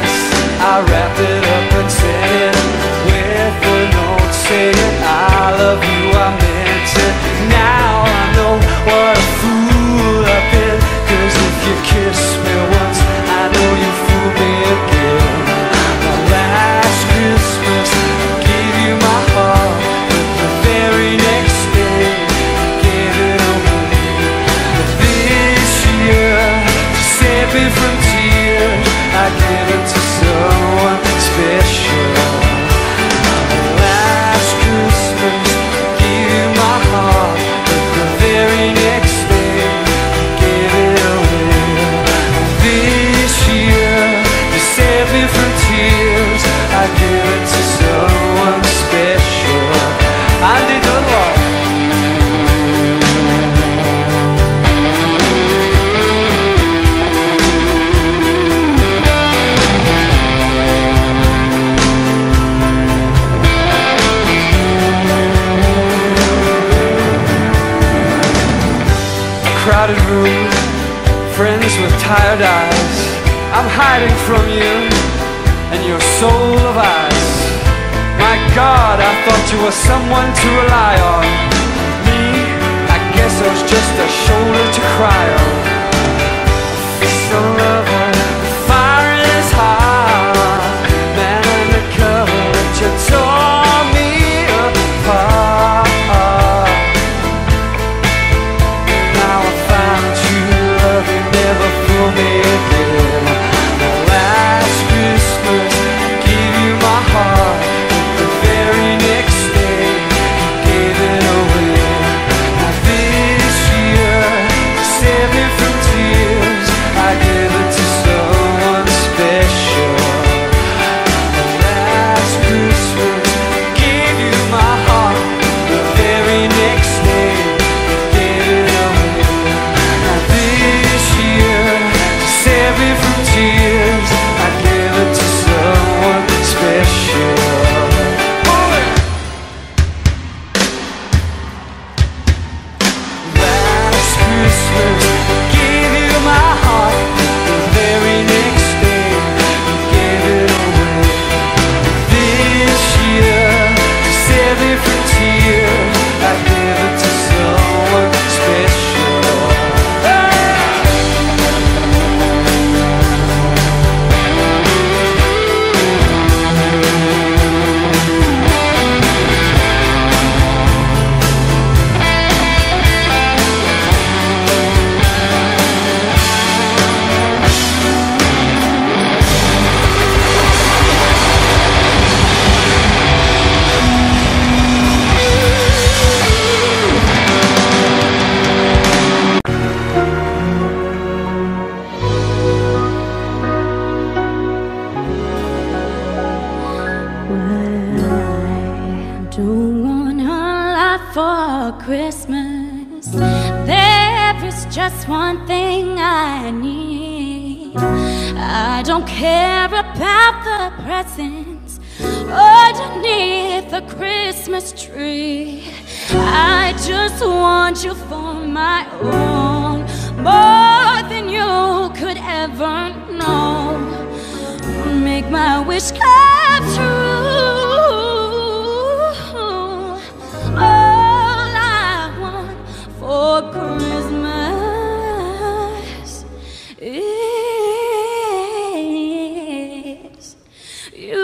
nice. I wrapped it up and sent it with a note saying I love you, I meant it. Now I know what a fool I've been, 'cause if you kiss me once, I know you fool me again. My last Christmas, I gave you my heart, but the very next day, I gave it away. But this year, to save me from tears, I give it to someone special. My last Christmas, I gave you my heart, but the very next day, I gave it away. This year, to save me from tears, I give it to someone special. I did a lot. Crowded room, friends with tired eyes. I'm hiding from you and your soul of ice. My God, I thought you were someone to rely on. Me, I guess I was just a shoulder to cry on. So lover, the fire in his heart, man undercover, but you tore me apart. Now I found you, love, you never fool me again. The last Christmas, I gave you my heart, but the very next day, you gave it away. Now this year, to save me from tears, I give it to someone special. The last Christmas, I gave you my heart, the very next day, you gave it away. Now this year, to save me from tears, I give it to someone special. Last Christmas, I gave you my heart, the very next day, you gave it away. This year, to save me from tears, I give it to someone special. I don't want a lot for Christmas. There is just one thing I need. I don't care about the presents underneath the Christmas tree. I just want you for my own, more than you could ever know. Make my wish come true. All I want for Christmas is you.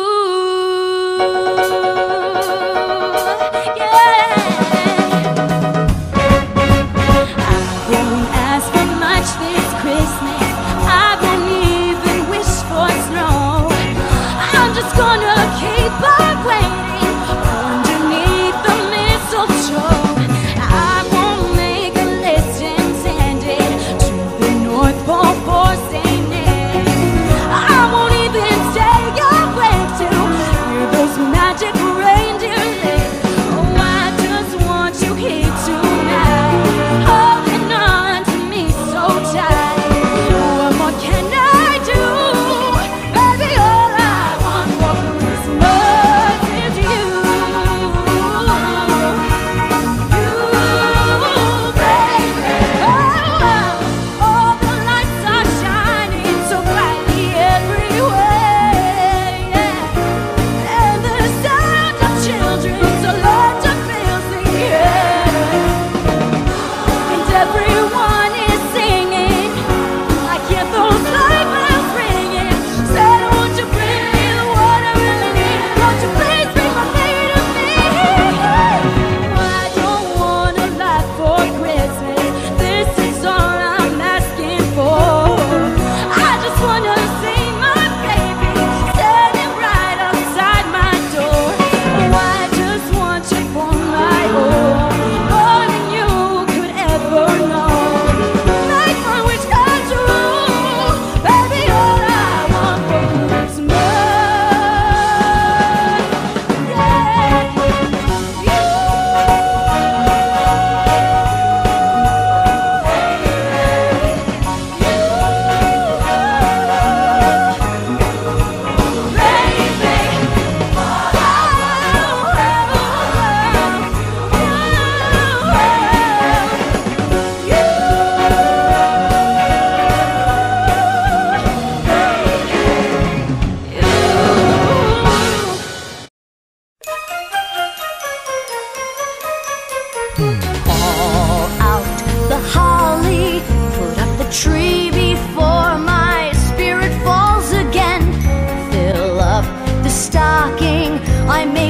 Yeah. I won't ask for much this Christmas. I won't even wish for snow. I'm just gonna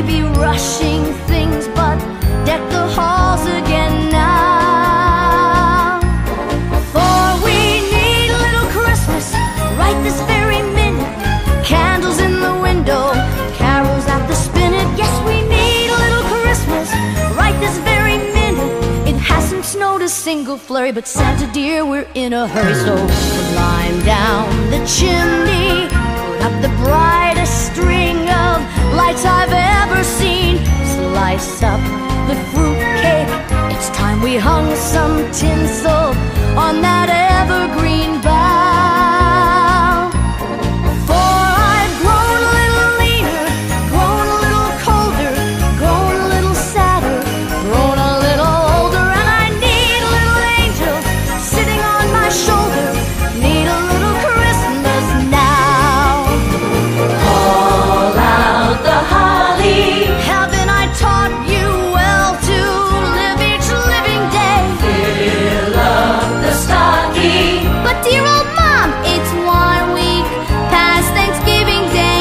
be rushing things, but deck the halls again now. For we need a little Christmas right this very minute. Candles in the window, carols at the spinet. Yes, we need a little Christmas right this very minute. It hasn't snowed a single flurry, but Santa dear, we're in a hurry. So climb down the chimney, put up the brightest string of lights I've ever seen. Slice up the fruitcake, it's time we hung some tinsel on that evergreen bough. For I've grown a little leaner, grown a little colder, grown a little sadder, grown a little older, and I need a little angel sitting on my shoulder. Need a little Christmas now. Call out the holly. Haven't I taught you well to live each living day? Fill up the stocking. But dear old Mom, it's 1 week past Thanksgiving Day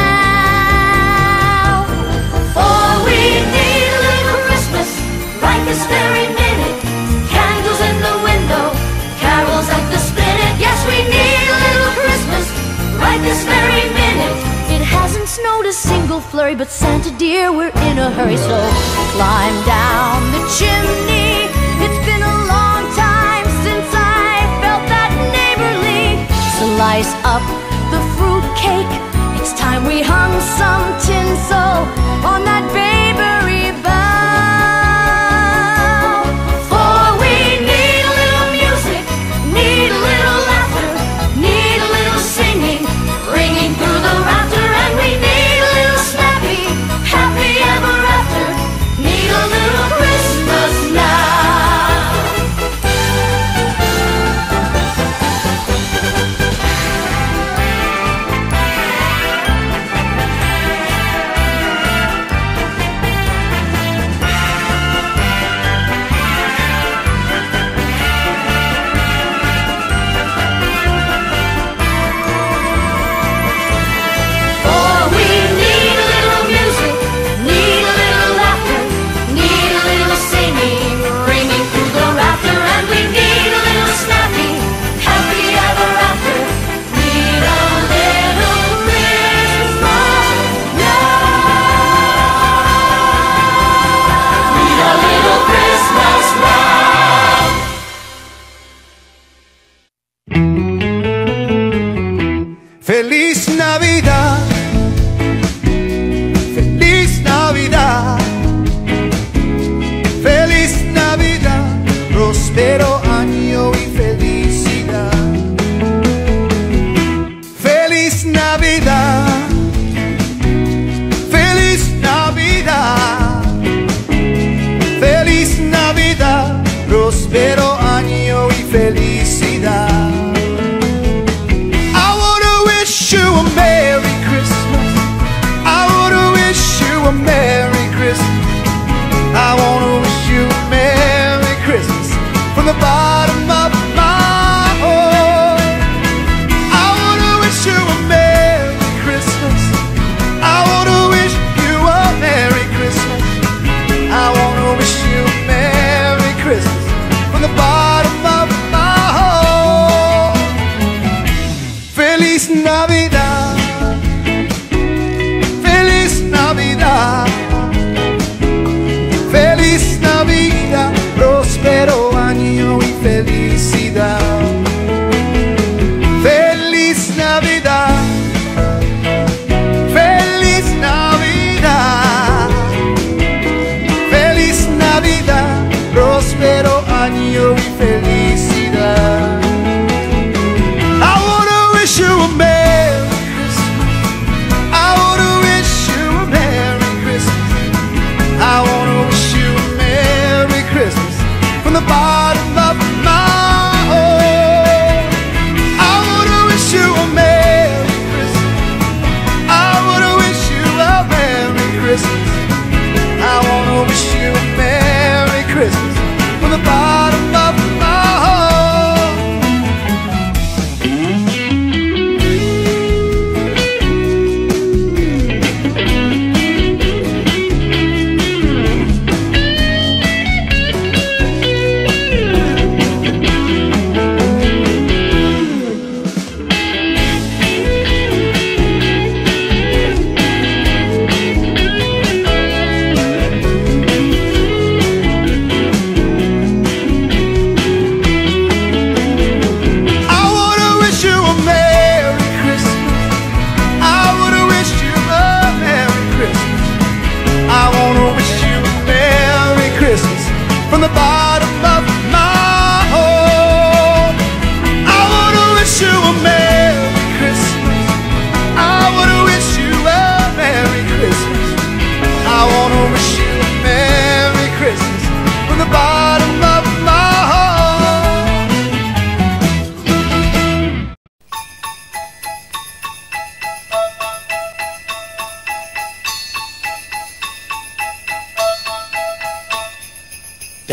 now. For we need a little Christmas right this very minute. Candles in the window, carols at the spinet. Yes, we need a little Christmas right this very minute. It hasn't snowed a single flurry, but Santa dear, we're in a hurry. So climb down the chimney. It's been a long time since I felt that neighborly. Slice up the fruitcake, it's time we hung some tinsel on that babery bough. For we need a little music, need a little laughter, need a little singing, ringing through the rafter, and we need a little snappy, happy ever after. Need a little Christmas now.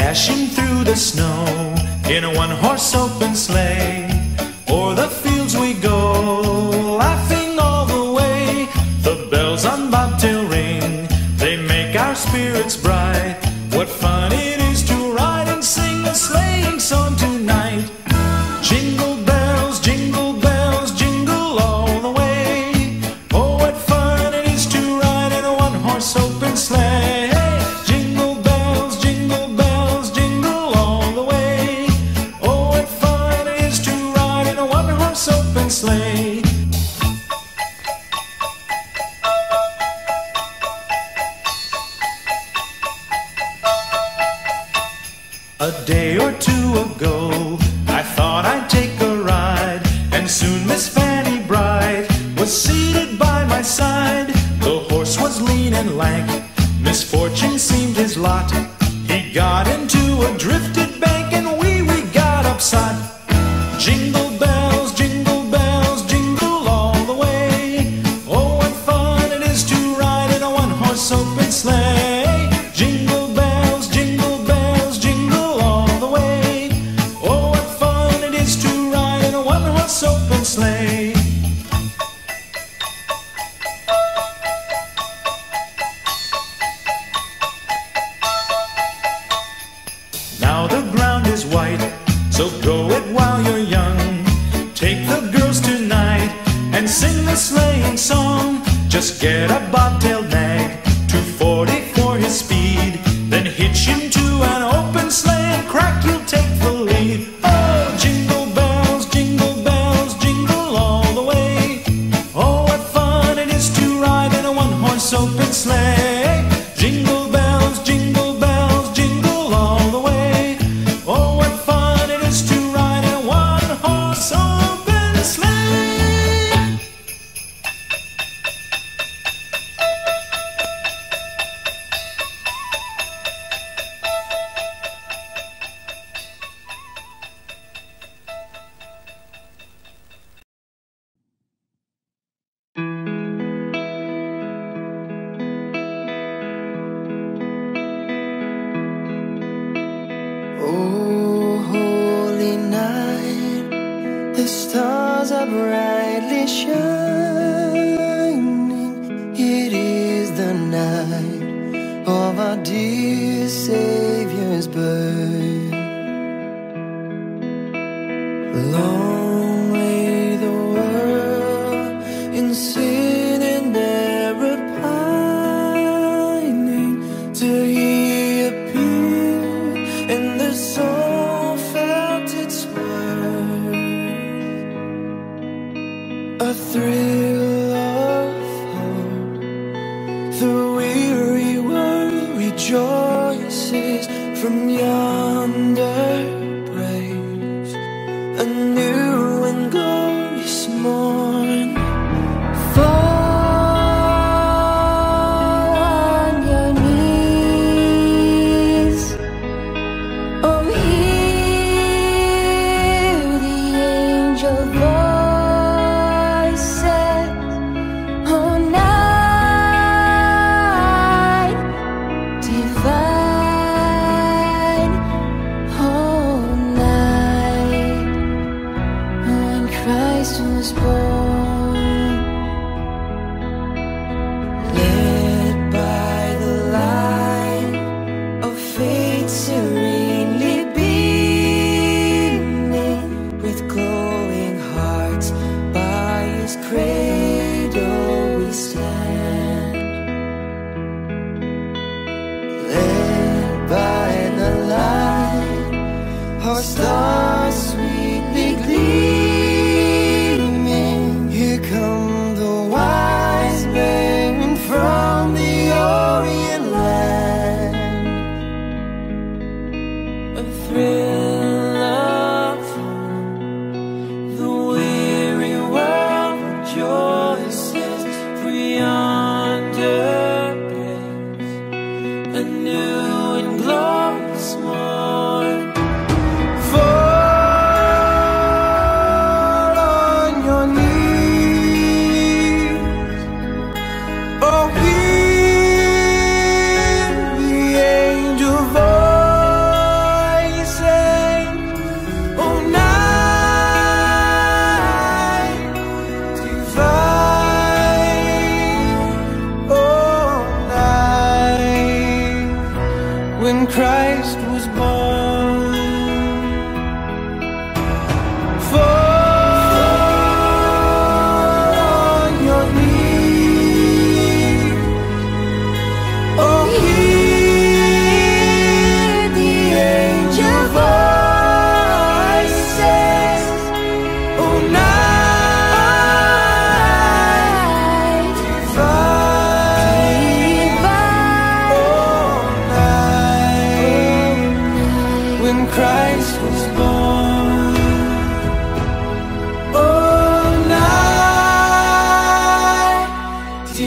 dashing through the snow in a one-horse open sleigh. O'er the fields we go, laughing all the way. The bells on bobtail ring, they make our spirits bright. What fun it is to ride and sing a sleighing song tonight. Jingle bells, jingle bells, jingle all the way. Oh, what fun it is to ride in a one-horse open sleigh. Jingle bells, jingle bells, jingle all the way. Oh, what fun it is to ride in a one-horse open sleigh. A day or two ago, I thought I'd take a ride, and soon Miss Fanny Bright was seated by my side. The horse was lean and lank, misfortune seemed his lot. He got into a drifted bank, and we got upset. Jingle bells, jingle all the way. Oh, what fun it is to ride in a one-horse open sleigh. Jingle bells, jingle all the way. Oh, what fun it is to ride in a one-horse open sleigh. Now the ground is white, so go it while you're young. Take the girls tonight and sing the sleighing song. Just get a bobtail nag, 240 for his speed. Then hitch him to an open sleigh and crack, you'll take the lead. Oh, jingle bells, jingle all the way. Oh, what fun it is to ride in a one-horse open sleigh. Jingle bells, jingle all the way. Oh, what fun it is to ride in a one-horse open sleigh. Oh, holy night, the stars are brightly shining. It is the night of our dear Savior's birth. Long lay the world in sin and error pining, till He appeared and the soul felt its worth. A thrill of hope, the weary world rejoices from yonder breaks a new and glorious morn. Fall on your knees, oh, hear the angel voices. Oh, night divine, oh, night when Christ was born. Led by the light of faith serenely beaming, with glowing hearts by His cradle we stand. Led by the light, our stars sweetly gleaming. Here come the wise men from the Orient land. A thrill of hope, the weary world rejoices, for yonder breaks a new and glorious morn. Fall on your knees, oh, hear the angel voice.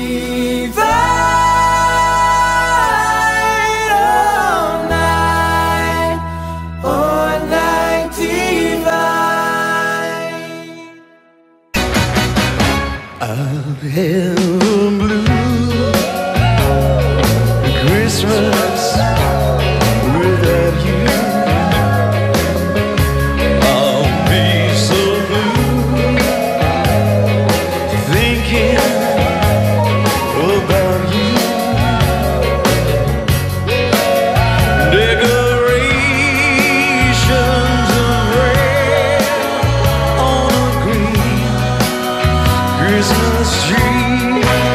all night, all night divine. I'll have a blue Christmas without you. I'll be so blue thinking about you. Decorations of red on a green Christmas tree.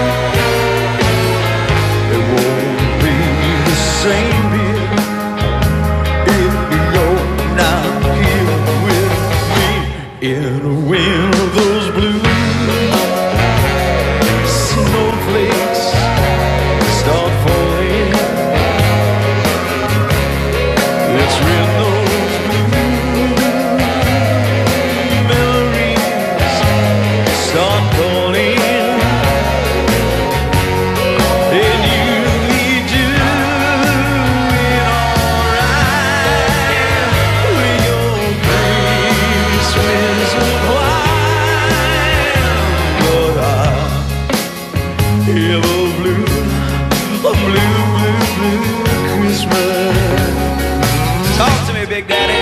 It won't be the same, dear, if you're not here with me. In a wind of those blue snowflakes start falling. It's when those blue memories start calling. And you'll be doing alright with your Christmas wine. But I have a blue, blue Christmas. Talk to me, Big Daddy.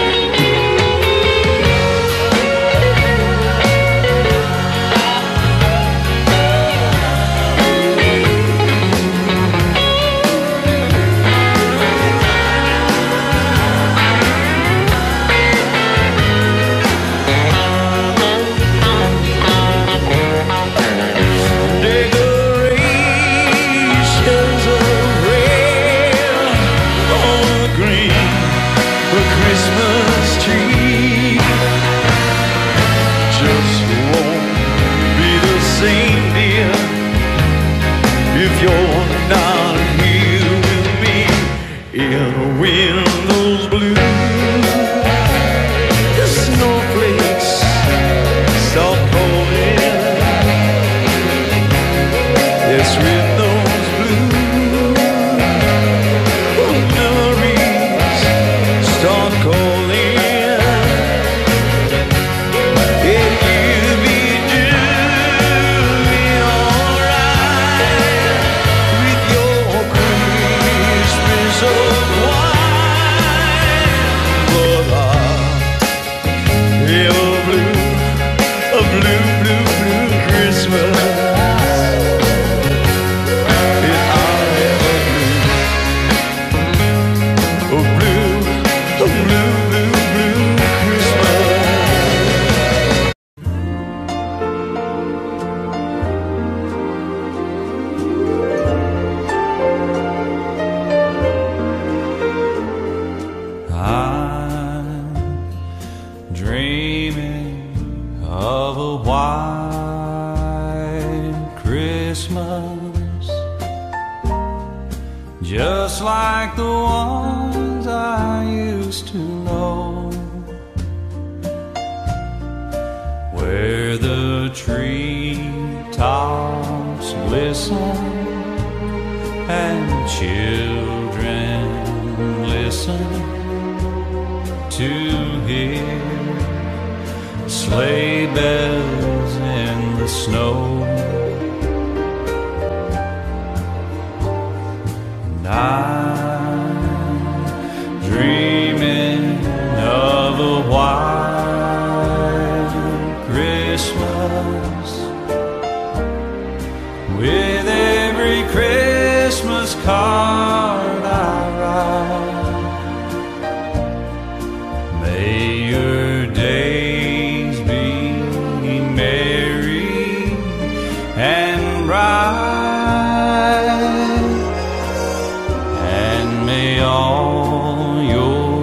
Decorations of red on a green Christmas tree. Just won't be the same, dear, if you're not here with me. In a wind those blue snowflakes start falling. Yes, with those blue memories start calling. And you'll be doing alright with your Christmas of wine. But I have a blue Christmas. And I have a blue Christmas. I'm dreaming of a white Christmas, just like the ones I used to know, where the treetops glisten and children listen to hear sleigh bells in the snow. And I'm dreaming of a white Christmas, with every Christmas card I write. May your days be merry and bright, and may all your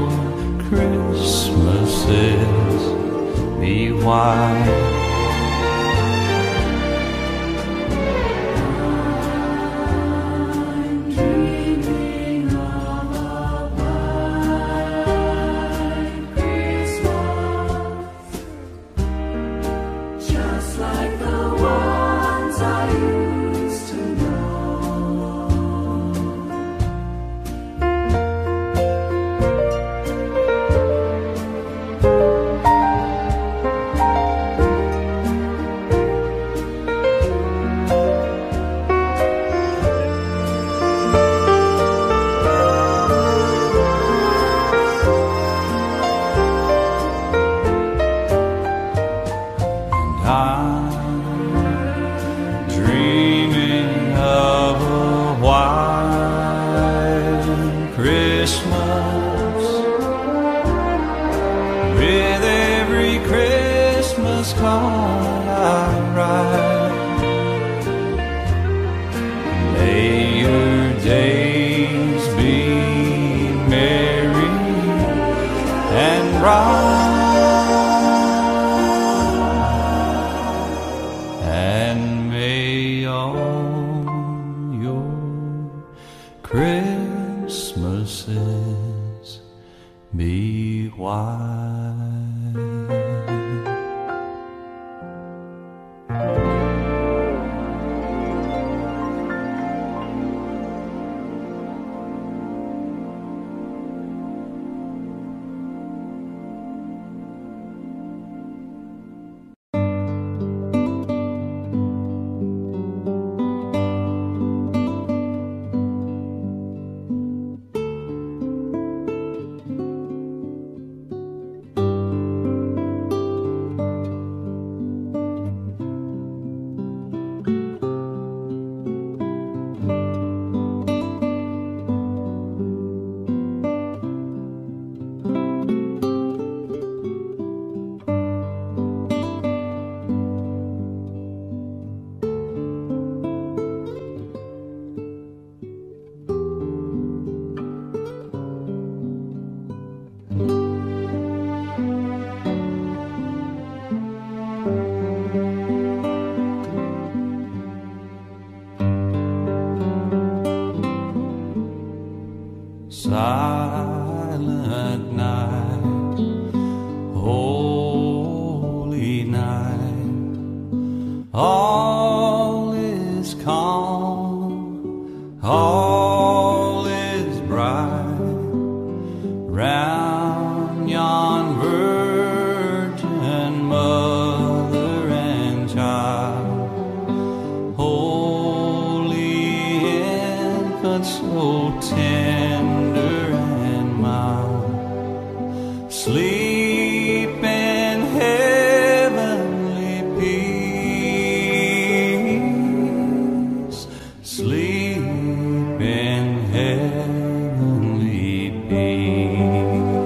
Christmases be white. Christmases be white. Silent night, holy night, all is calm, all is bright, round yon virgin mother and child, holy infant so tender and mild, sleep in heavenly peace, sleep in heavenly peace.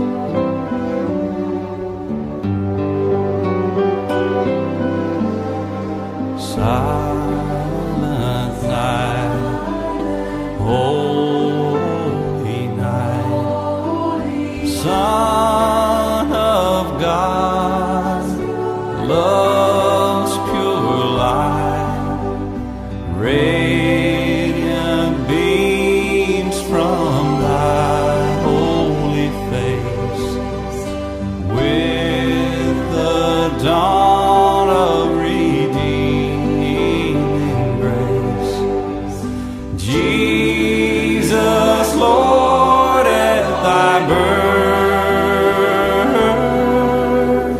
Silent night, holy night, Son of God, love's pure light, radiant beams from thy holy face, with the dawn of redeeming grace. Jesus, Lord, at thy birth,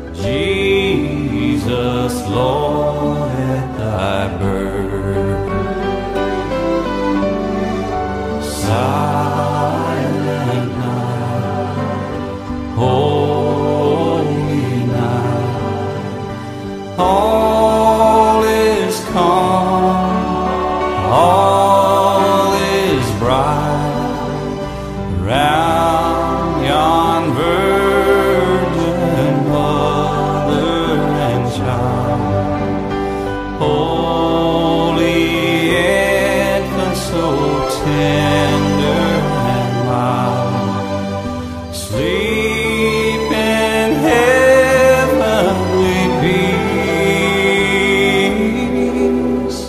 Jesus, Lord, at thy birth. Silent night, holy night, all is calm, all is bright, round yon virgin mother and child, holy infant so tender and mild, sleep in heavenly peace,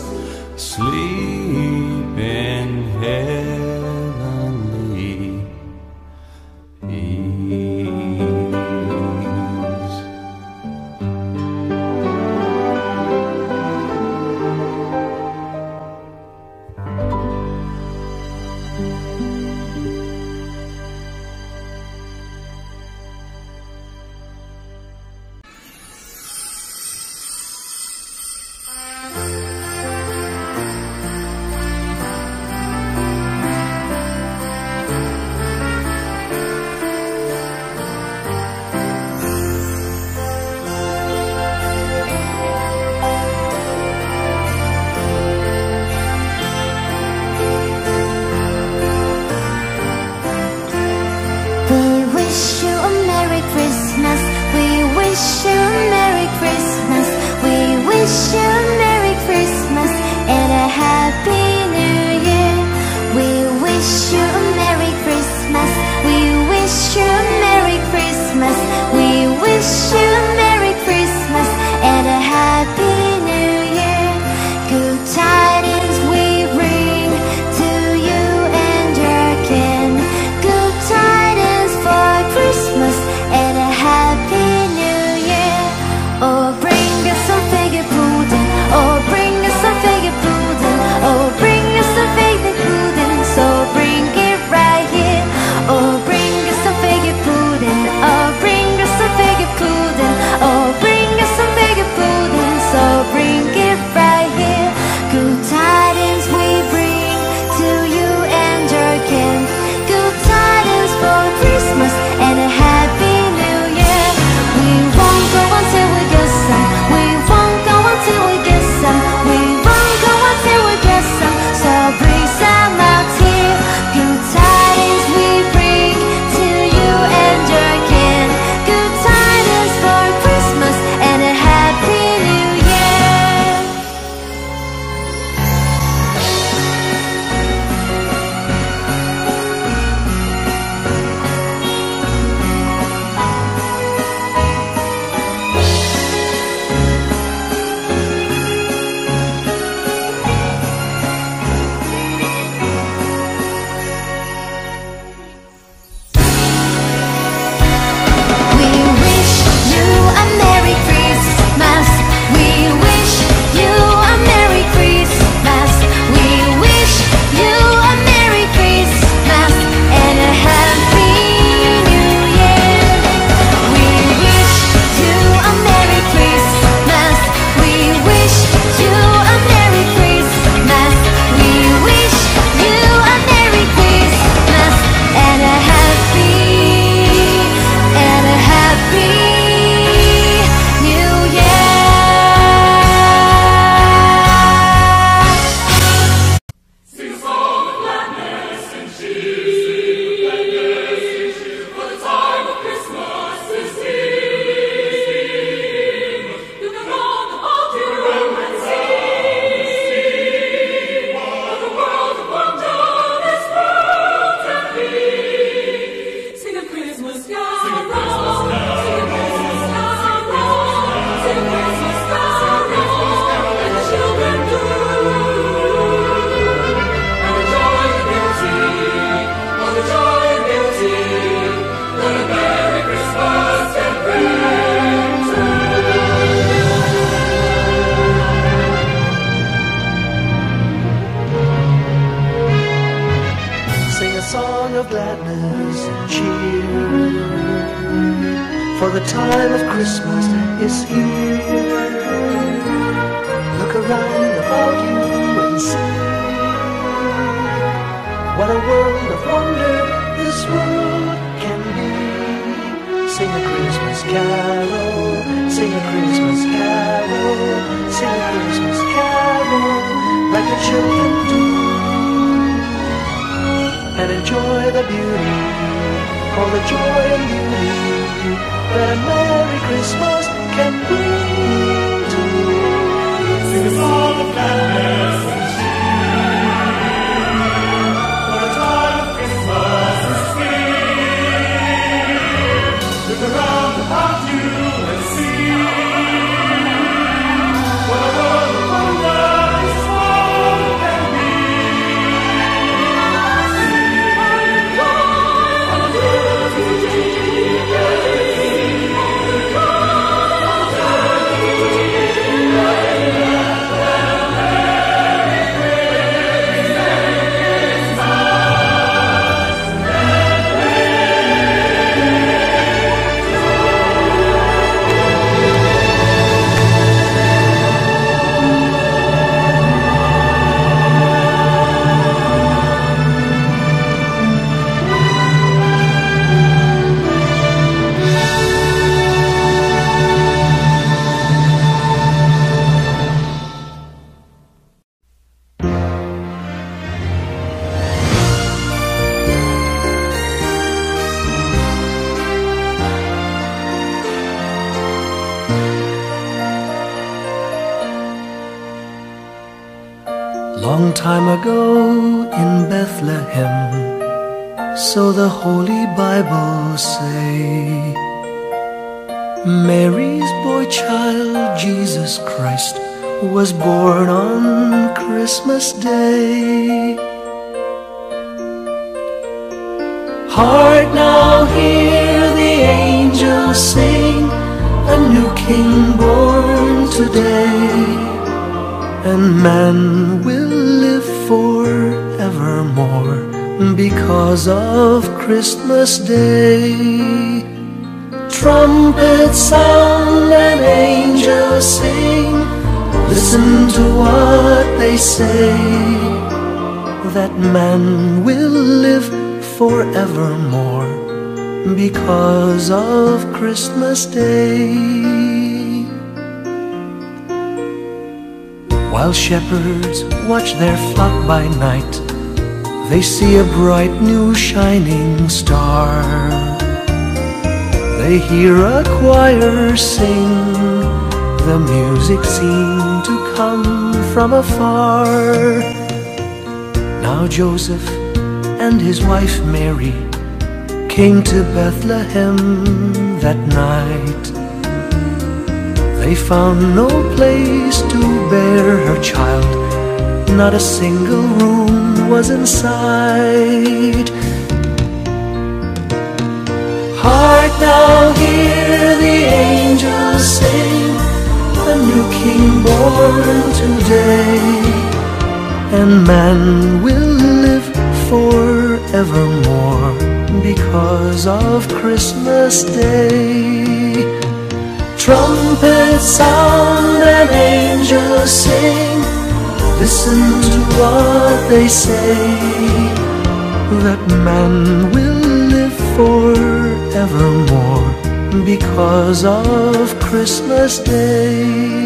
sleep in heavenly peace. gladness and cheer, for the time of Christmas is here. Look around about you and see what a world of wonder this world can be. Sing a Christmas carol, sing a Christmas carol, sing a Christmas carol like the children do, and enjoy the beauty, all the joy and beauty that a Merry Christmas can bring to you. Sing a song of gladness and cheer, for the time of Christmas is here. Look around about you and see what a world of wonder this world can be. Long time ago in Bethlehem, so the Holy Bible say, Mary's boy child, Jesus Christ, was born on Christmas Day. Hark now, hear the angels sing, a new King born today, and man will live forevermore because of Christmas Day. Trumpets sound and angels sing, listen to what they say, that man will live forevermore because of Christmas Day. While shepherds watch their flock by night, they see a bright new shining star. They hear a choir sing, the music seemed to come from afar. Now Joseph and his wife Mary came to Bethlehem that night. They found no place to bear her child, not a single room was in sight. Hark now, hear the angels sing, a new King born today, and man will live forevermore because of Christmas Day. Trumpets sound and angels sing, listen to what they say, that man will live forevermore because of Christmas Day.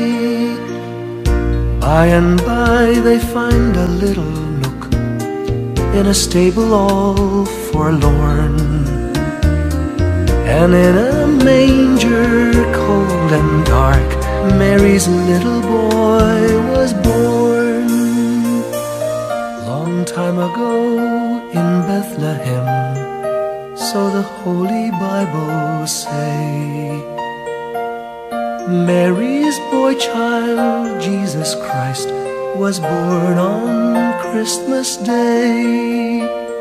By and by they find a little nook in a stable all forlorn, and in a manger cold and dark, Mary's little boy was born. Long time ago in Bethlehem, so the Holy Bible say, Mary's boy child, Jesus Christ, was born on Christmas Day.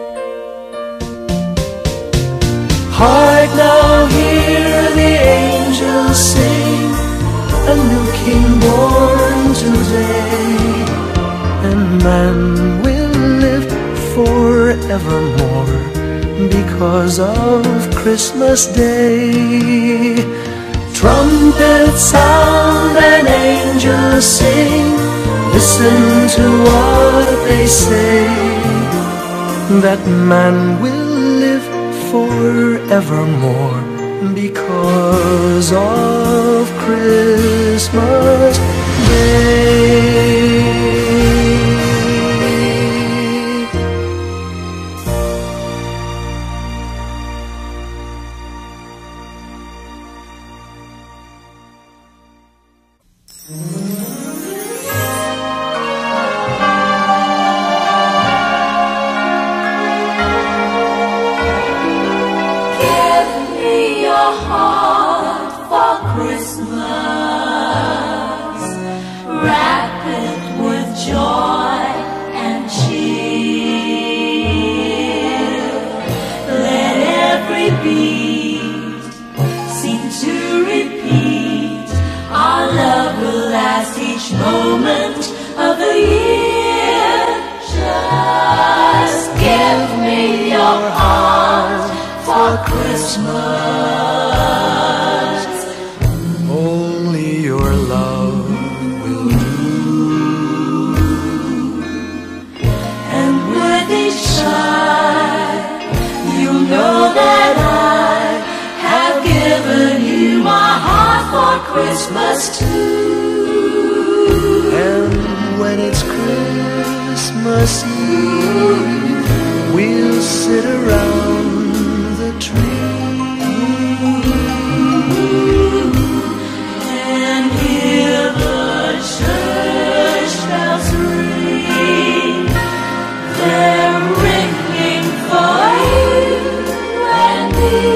Hark now, hear the angels sing, a new King born today, and man will live forevermore because of Christmas Day. Trumpets sound and angels sing, listen to what they say, that man will live forevermore because of Christmas Day. Moment of the year, just give me your heart for Christmas. Only your love will do, and with each sigh, you'll know that I have given you my heart for Christmas too. and when it's Christmas Eve, we'll sit around the tree and hear the church bells ring. They're ringing for you and me.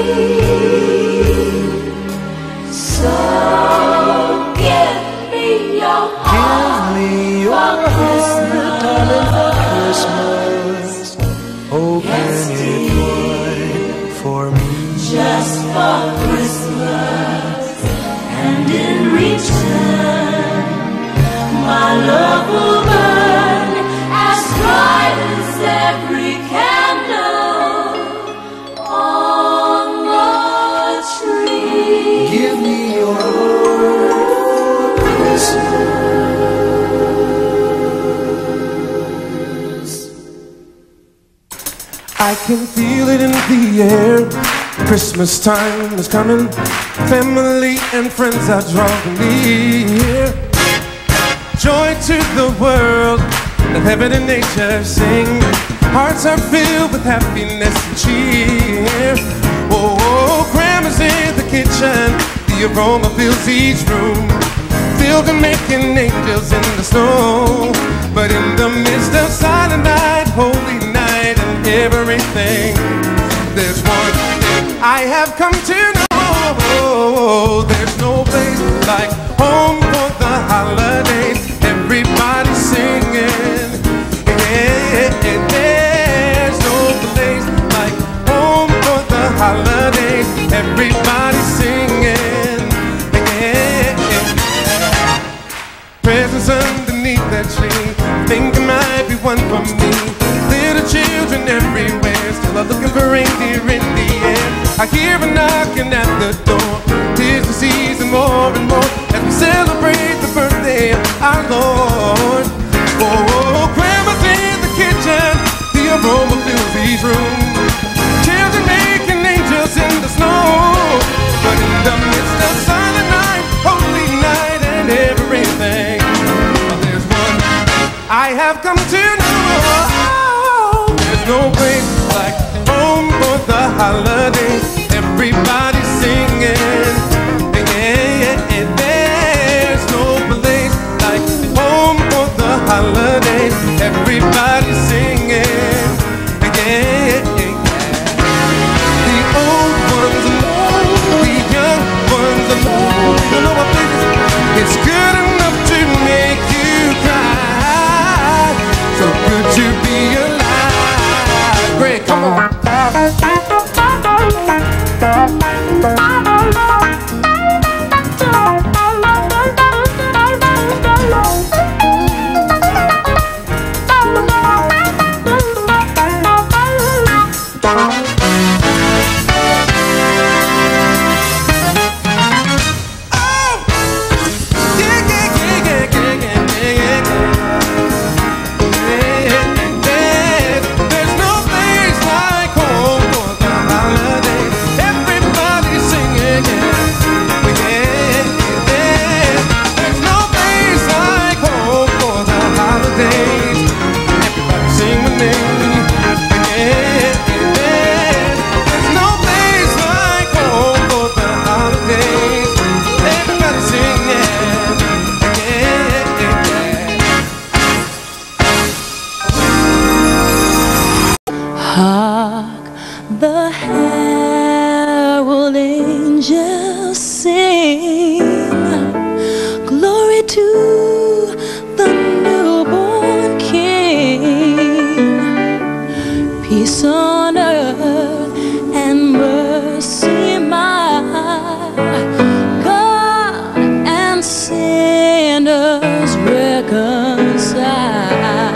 So give me your heart. Give me your heart, darling, for Christmas. Open it wide for me. Just for Christmas, and in return, my love will burn as bright as every candle on the tree. Give me your heart for Christmas. I can feel it in the air. Christmas time is coming. Family and friends are drawing near. Joy to the world, and heaven and nature sing. Hearts are filled with happiness and cheer. Oh, Grandma's in the kitchen. The aroma fills each room, filled and making angels in the snow. But in the midst of silent night, holy night, and everything, there's one thing I have come to know. There's no place like home for the holidays. Everybody singing. Yeah, there's no place like home for the holidays. Everybody singing. Yeah. Presents underneath that tree, think it might be one for me. Little children everywhere, still are looking for reindeer in the air. I hear a knocking at the door. 'Tis the season more and more as we celebrate the birthday of our Lord. Oh, Grandma's in the kitchen, the aroma fills each room. Children making angels in the snow. But in the midst of silent night, holy night, and everything, there's one I have come to know. There's no place like home for the holidays. Everybody singing. Yeah, there's no place like home for the holidays. Everybody singing. Yeah. The old ones alone, the young ones alone. You know what, baby? It's good enough to make you cry. So good to be alive. Great, come on. Hark the herald angels sing, glory to the newborn King, peace on earth and mercy mild, God and sinners reconciled.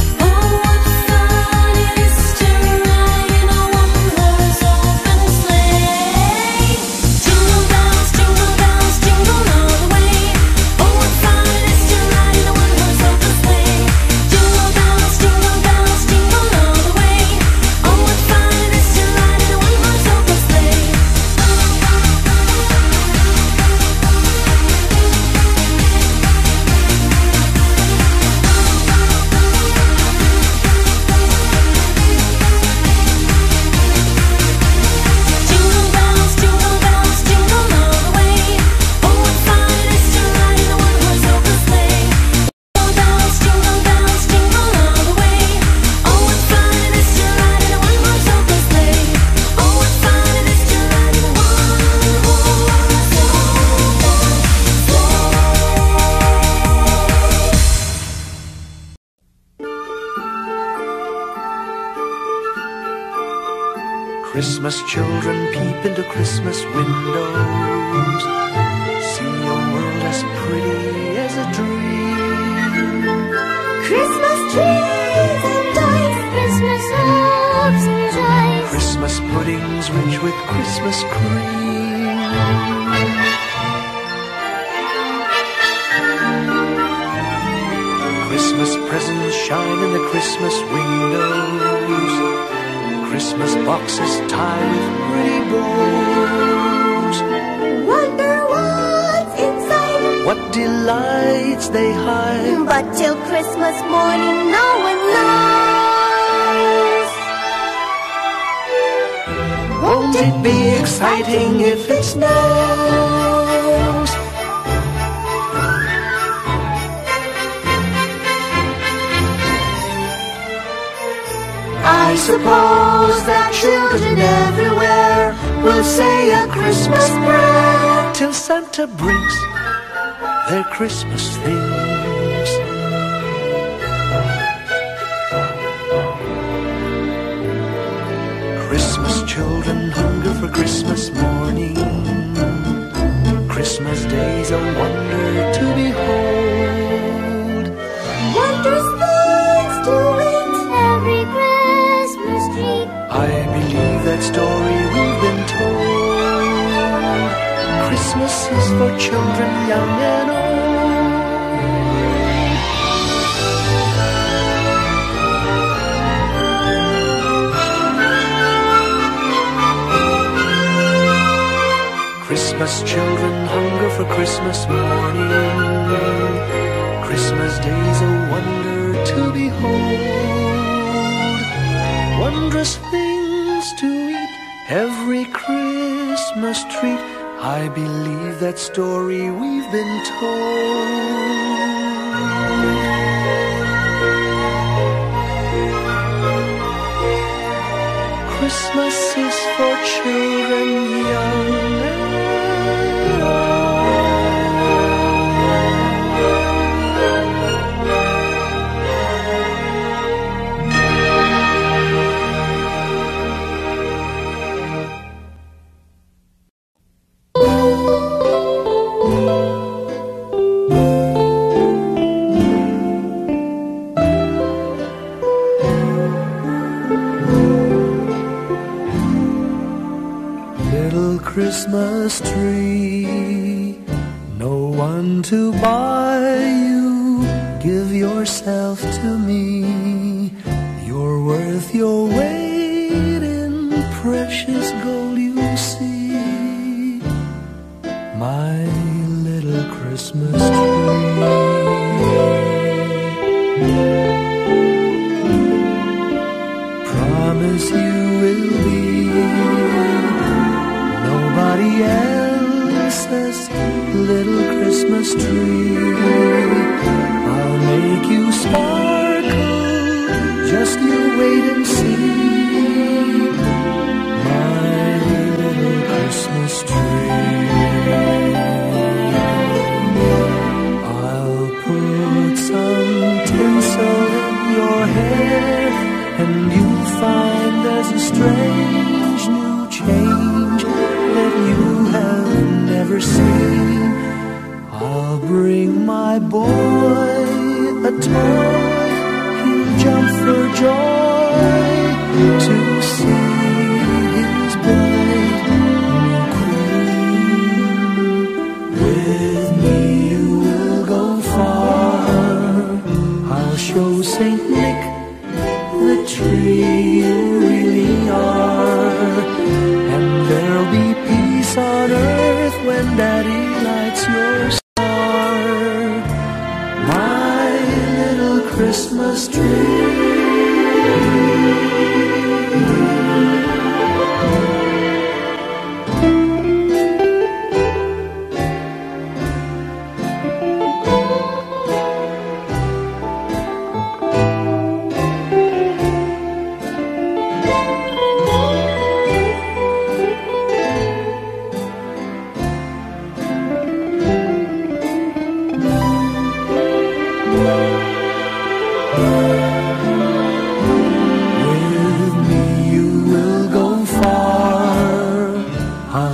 Sleigh. Christmas children peep into Christmas windows, see a world as pretty as a dream. Christmas trees and lights, Christmas hopes and joys, Christmas puddings rich with Christmas cream. Christmas presents shine in the Christmas windows, Christmas boxes tied with pretty bows. wonder what's inside, What delights they hide. but till Christmas morning no one knows. Won't it be exciting if it snows? I suppose that children everywhere will say a Christmas prayer till Santa brings their Christmas things. Christmas children hunger for Christmas morning. Christmas day's a wonder to behold. Wondrous things to wait every Christmas tree. I believe that story we've been told. Christmas is for children young and old. Christmas children hunger for Christmas morning. Christmas day's a wonder to behold. Wondrous things to eat, every Christmas treat. I believe that story we've been told. Christmas is for children young and Christmas tree, no one to buy you. Give yourself to me. You're worth your weight in precious gold, you see. My little Christmas tree. Promise you will be nobody else's little Christmas tree. I'll make you sparkle, just you wait and see. My little Christmas tree. I'll put some tinsel in your hair, and you'll find there's a strange new change that you have never seen. I'll bring my boy a toy, he'll jump for joy to see his bright new queen. With me you will go far, I'll show Saint Nick the tree you really are, and there'll be peace on earth when Daddy lights your star. My little Christmas tree.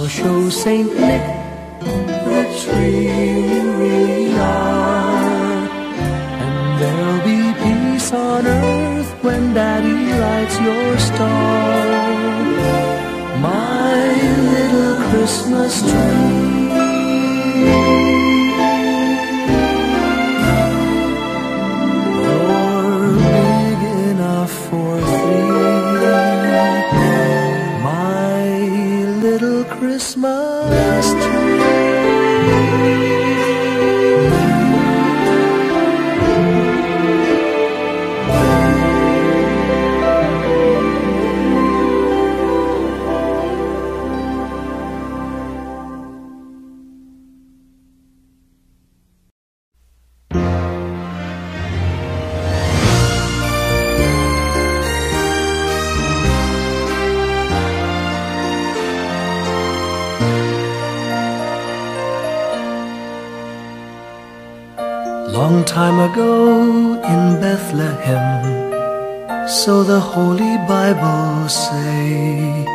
I'll show Saint Nick that we really are. And there'll be peace on earth when Daddy lights your star. My little Christmas tree. You're big enough for three. My little Christmas tree. Long time ago in Bethlehem, so the Holy Bible say,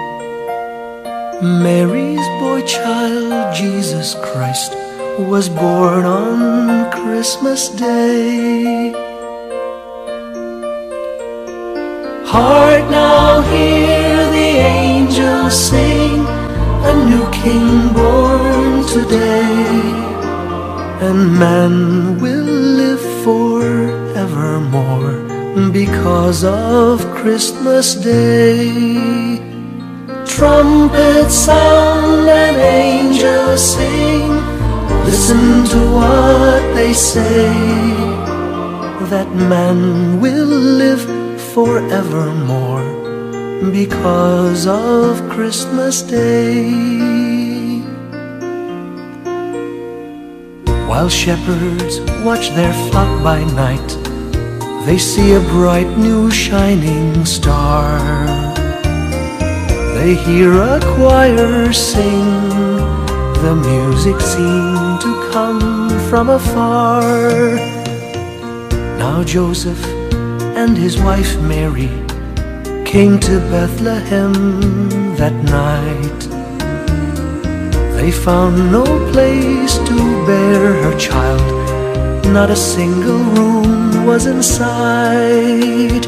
Mary's boy child, Jesus Christ, was born on Christmas Day. Hark now, hear the angels sing, a new King born today. And man will live forevermore because of Christmas Day. Trumpets sound and angels sing, listen to what they say, that man will live forevermore because of Christmas Day. While shepherds watch their flock by night, they see a bright new shining star. They hear a choir sing, the music seemed to come from afar. Now Joseph and his wife Mary came to Bethlehem that night. They found no place to bear her child, not a single room was in sight.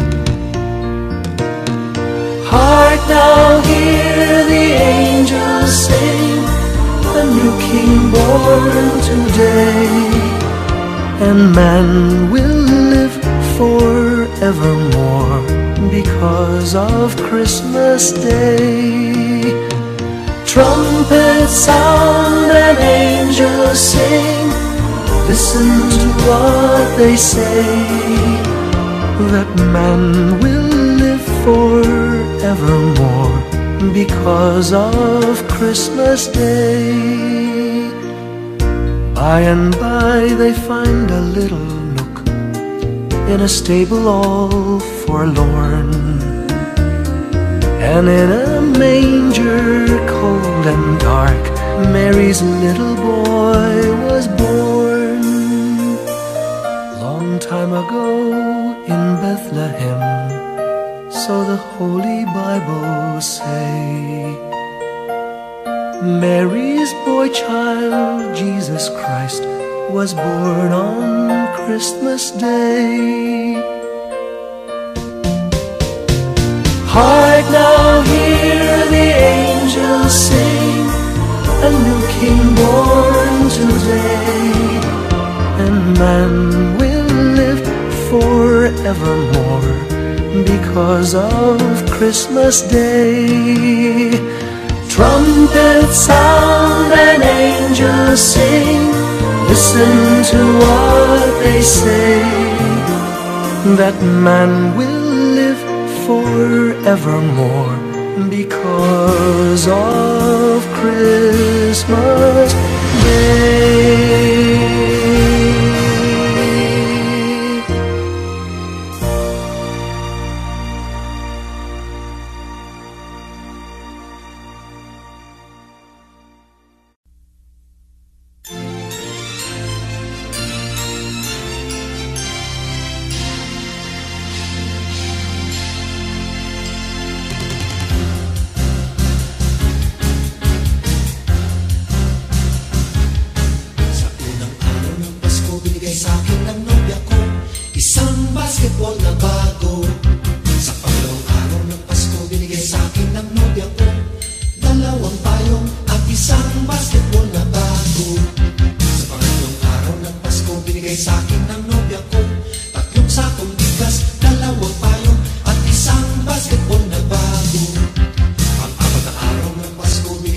Hark now, hear the angels sing, a new King born today. And man will live forevermore because of Christmas Day. Trumpets sound and angels sing, listen to what they say, that man will live forevermore because of Christmas Day. By and by they find a little nook in a stable all forlorn, and in a manger cold and dark, Mary's little boy was born. Long time ago in Bethlehem, so the Holy Bible say, Mary's boy child, Jesus Christ, was born on Christmas Day. Hark now, hear the angels sing, a new King born today. And man will live forevermore because of Christmas Day. Trumpets sound and angels sing, listen to what they say, that man will live forevermore because of Christmas Day.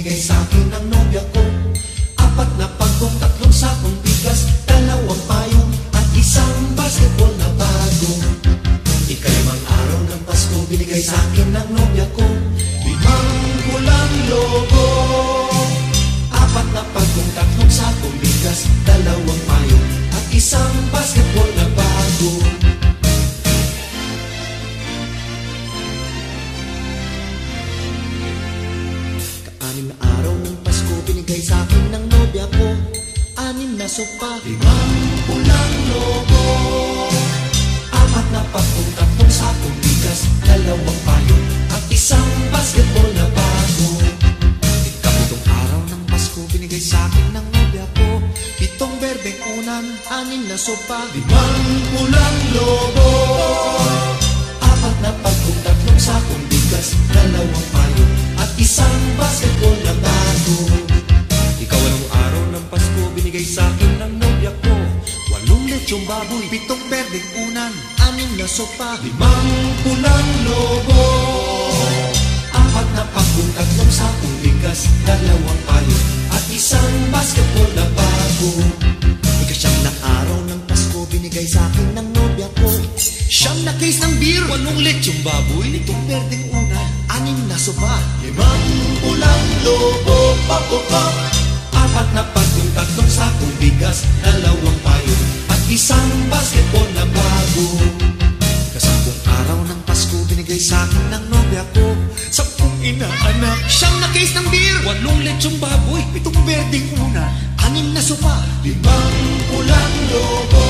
binigay sa'kin ng nobya ko. 4 na pagkong, 3 sakong bigas, 2 payong at isang basketball na bago. Ika-5 araw ng Pasko, binigay sa'kin ng nobya ko. 5 pulang logo, 4 na pagkong, 3 sakong bigas, 2 payong at isang basketball na bago. Ka-6 na araw ng Pasko, binigay sa'kin ng nobya ko. 6 na sopa, 5 pulang logo, 4 na pagkong, 3 sakong bigas, 2 payong at isang basketball na bago. Ika-7 araw ng Pasko, binigay sa'kin ng nobya ko. 7 berdeng unan, 6 na sopa, 5 pulang logo, 4 na pagkong, 3 sakong bigas, 2 payong at isang basketball na bago. Ika-8 araw ng Pasko, binigay sa'kin ng nobya ko. 8 lechong baboy, 7 berdeng unan, 6 na sopa, 5 pulang logo, 4 na pagkong, 3 sakong bigas, 2 payong at isang basketball na bago. Ika-9 na araw ng Pasko, binigay sa'kin ng nobya ko. 9 na case ng beer, 8 lechong baboy, 7 berdeng unan, 6 na sopa, 5 pulang logo, 4 na pagkong, 3 sakong bigas, 2 payong at isang basketball na bago. Ika-10 araw ng Pasko, binigay sa'kin ng nobya ko. 10 inaanak, 9 na case ng beer, 8 lechong baboy, 7 berdeng unan, 6 na sopa, 5 pulang logo,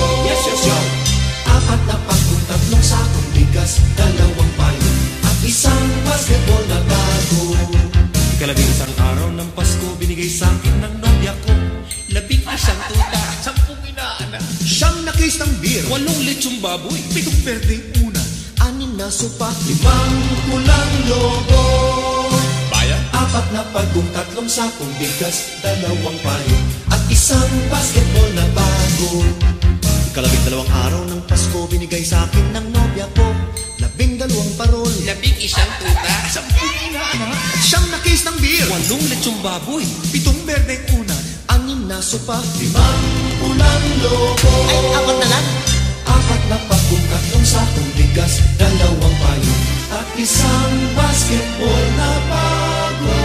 4 na pagkong, 3 sakong bigas, 2 payong at isang basketball na bago. Ika-11 araw ng Pasko, binigay sa'kin ng nobya ko. 11 tuta, 10 inaanak, 9 na case ng beer, 8 lechong baboy, 7 berdeng unan, 6 na sopa, 5 pulang logo, bayan, 4 na pagkong, 3 sakong bigas, 2 payong at isang basketball na bago. Ika-12 araw ng Pasko, binigay sa'kin ng nobya ko. 12 parol, 11 tuta, 10 inaanak, 9 na case ng beer, 8 lechong baboy, 7 berdeng unan, 6 na sopa, 5 pulang logo. Ay, 4 na lang. 4 na pagkong, 3 sakong bigas, 2 payong at isang basketball na bago.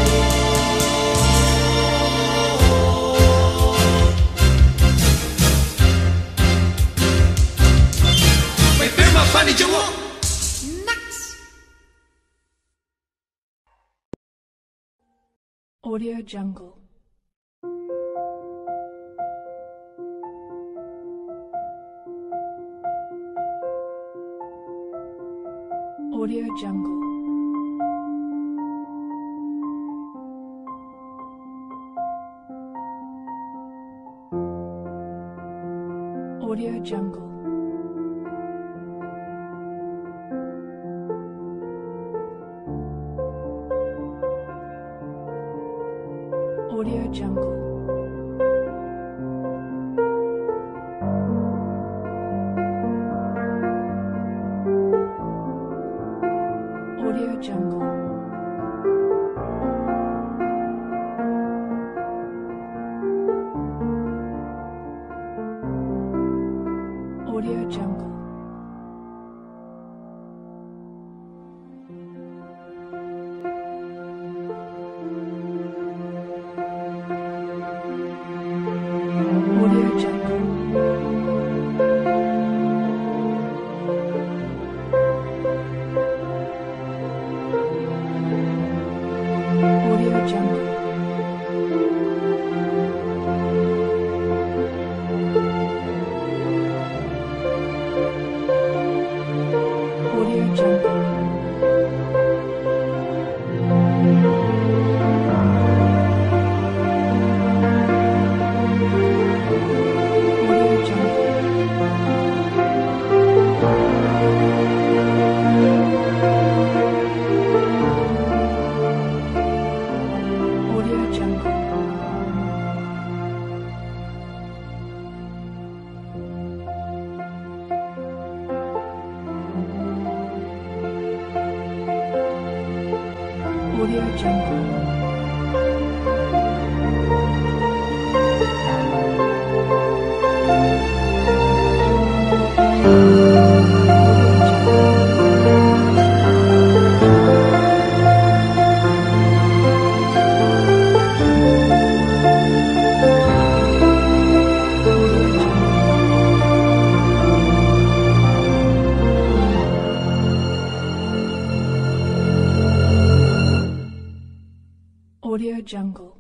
May tema pa ni Jomo. Audio Jungle. Audio Jungle. Audio Jungle. Audio Jungle. Audio Jungle. Audio Jungle. Audio Jungle. Jungle.